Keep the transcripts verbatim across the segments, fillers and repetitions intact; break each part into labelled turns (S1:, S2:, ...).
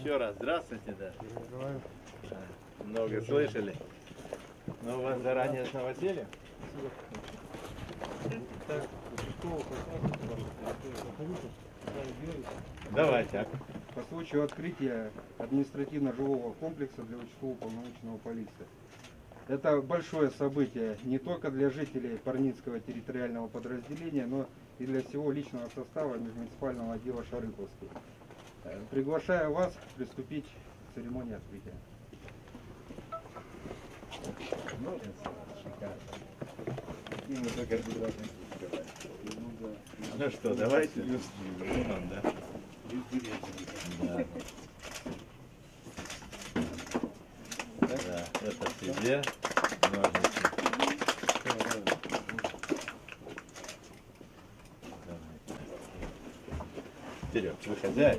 S1: Еще раз здравствуйте, да. Много слышали. Но у вас заранее с новосельем? Давайте.
S2: По случаю открытия административно-жилого комплекса для участкового полномочного полиции. Это большое событие не только для жителей Парницкого территориального подразделения, но и для всего личного состава межмуниципального отдела Шарыповский. Приглашаю вас приступить к церемонии открытия.
S1: Ну что, давайте. Да. Да. Да, это себе. Ножницы. Вперед, вы хозяин.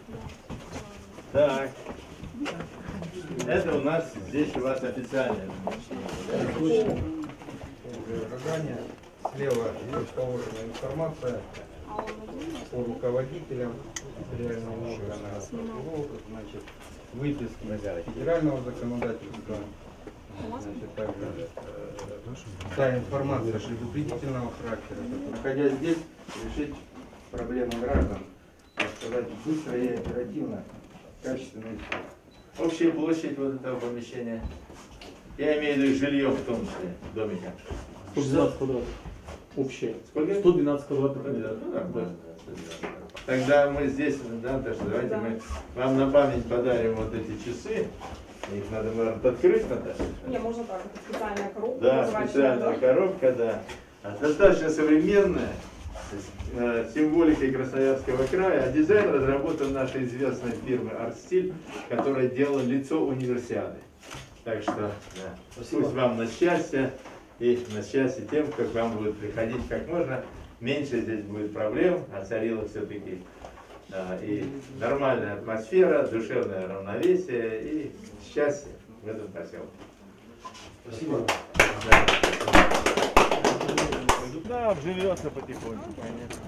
S1: Так. Это у нас здесь у вас официальное размещение.
S2: Задание. Слева есть положена информация по руководителям территориального органа, значит, выписки федерального законодательства, значит, также та информация предупредительного характера, находясь здесь, решить проблемы граждан, так сказать, быстро и оперативно, качественно и все.
S1: Общая площадь вот этого помещения, я имею в виду жилье в том числе, домика.
S3: сто двенадцать квадратов. Общее.
S1: Сколько?
S3: сто двенадцать квадратных метров.
S1: Ну, да. Тогда мы здесь, да, так что давайте да. мы вам на память подарим вот эти часы. Их надо, может, открыть, Наташа?
S4: Не, можно так, это специальная коробка.
S1: Да, специальная коробка, да. Достаточно современная, с символикой Красноярского края. А дизайн разработан нашей известной фирмой «Артстиль», которая делала лицо универсиады. Так что, да, пусть вам на счастье. И на счастье тем, как вам будет приходить как можно меньше здесь будет проблем, а царила все-таки да, и нормальная атмосфера, душевное равновесие и счастье в этом поселке.
S3: Спасибо.
S1: Да, обживется потихоньку, конечно.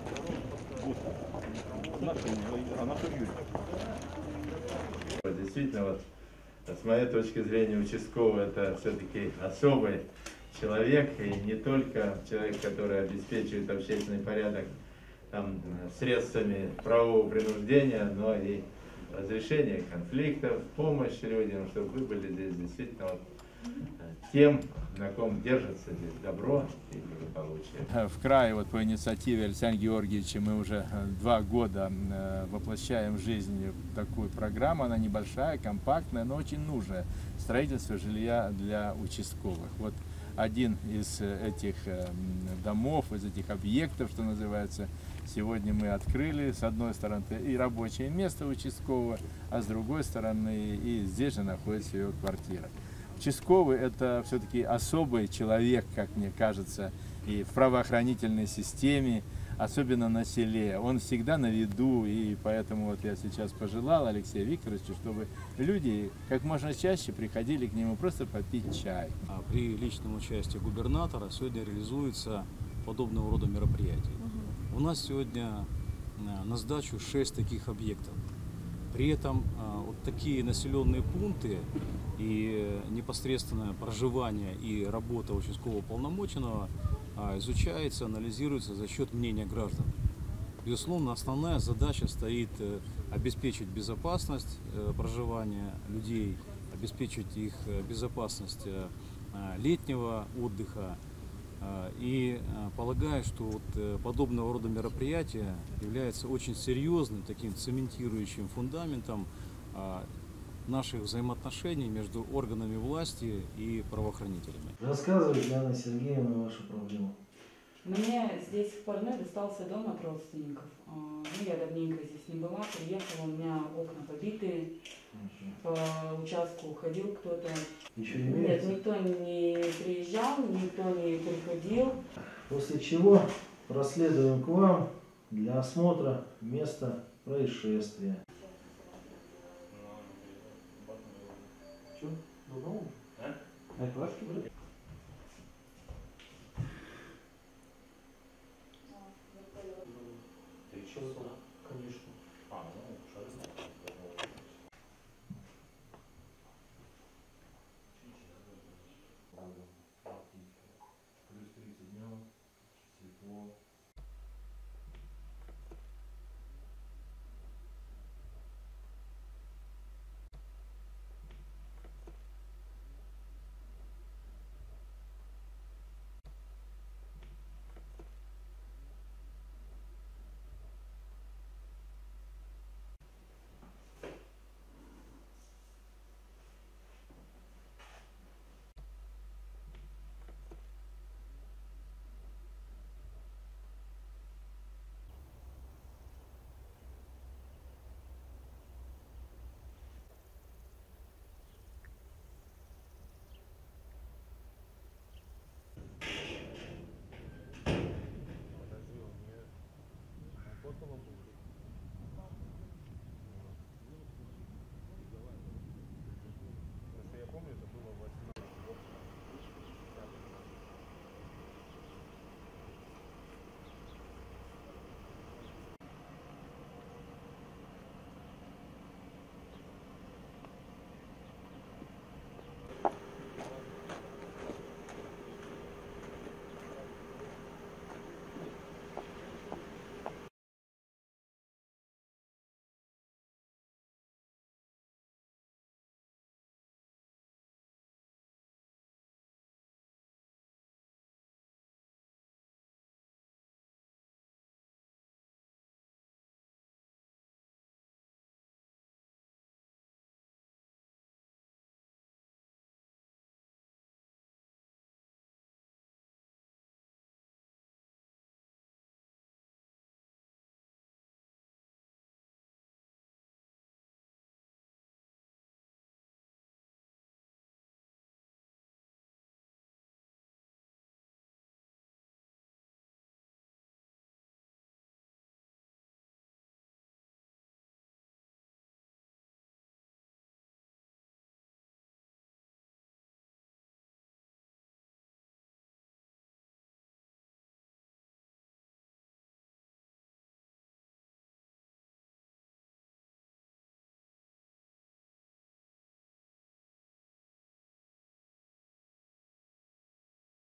S1: Действительно, вот с моей точки зрения, участковый это все-таки особый человек, и не только человек, который обеспечивает общественный порядок там, средствами правового принуждения, но и разрешение конфликтов, помощь людям, чтобы вы были здесь действительно вот тем, на ком держится здесь добро и благополучие. В крае вот по инициативе Александра Георгиевича мы уже два года воплощаем в жизнь такую программу. Она небольшая, компактная, но очень нужная. Строительство жилья для участковых. Вот один из этих домов, из этих объектов, что называется, сегодня мы открыли. С одной стороны и рабочее место участкового, а с другой стороны и здесь же находится ее квартира. Участковый – это все-таки особый человек, как мне кажется, и в правоохранительной системе, особенно на селе. Он всегда на виду, и поэтому вот я сейчас пожелал Алексею Викторовичу, чтобы люди как можно чаще приходили к нему просто попить чай.
S5: При личном участии губернатора сегодня реализуется подобного рода мероприятий. У нас сегодня на сдачу шесть таких объектов. При этом вот такие населенные пункты и непосредственное проживание и работа участкового полномоченного изучается, анализируется за счет мнения граждан. Безусловно, основная задача стоит обеспечить безопасность проживания людей, обеспечить их безопасность летнего отдыха. И полагаю, что вот подобного рода мероприятие является очень серьезным таким цементирующим фундаментом наших взаимоотношений между органами власти и правоохранителями.
S3: Рассказывайте, Анна Сергеевна, вашу проблему.
S4: Мне здесь в Парне достался дом от родственников. Ну, я давненько здесь не была, приехала, у меня окна побитые, по участку ходил кто-то.
S3: Ничего не
S4: Нет,
S3: имеется?
S4: никто не приезжал, никто не приходил.
S3: После чего проследуем к вам для осмотра места происшествия. Что? А? Это ваш?